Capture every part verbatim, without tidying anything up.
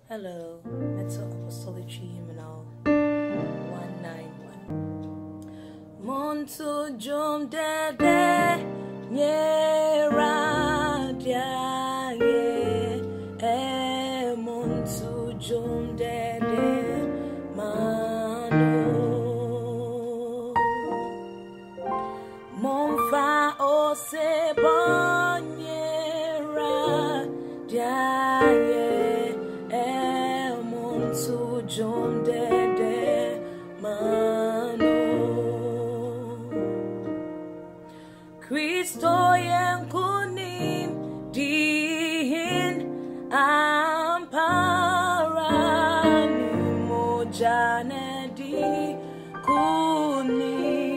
Hello, Metro Apostolic Songs one ninety-one. Monto dwom dede nyera dia ye e monto dwom dede mano monfa o se bonyera dia ye dwom dede mano Kristo yankunim dihin ampara ni mojane di kuni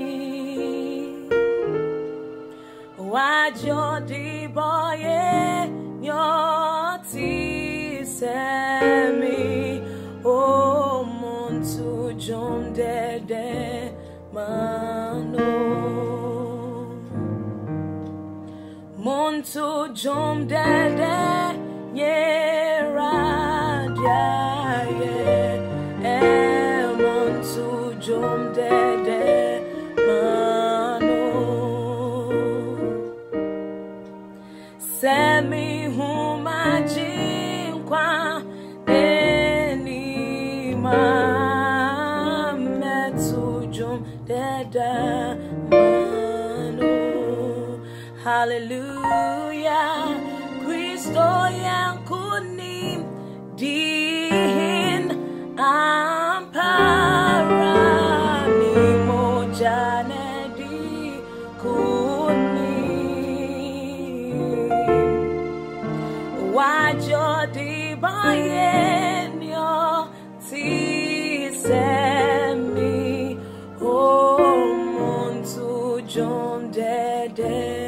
wajo di boye nyoti semi oh monto dwom dede mano monto dwom dede nyera dia ye e monto dwom dede mano semi humajinkwa Hallelujah, Kristo yankunim dihin ampara ni mojane di kunim wajo di bayen yo ti semi oh monto dwom dede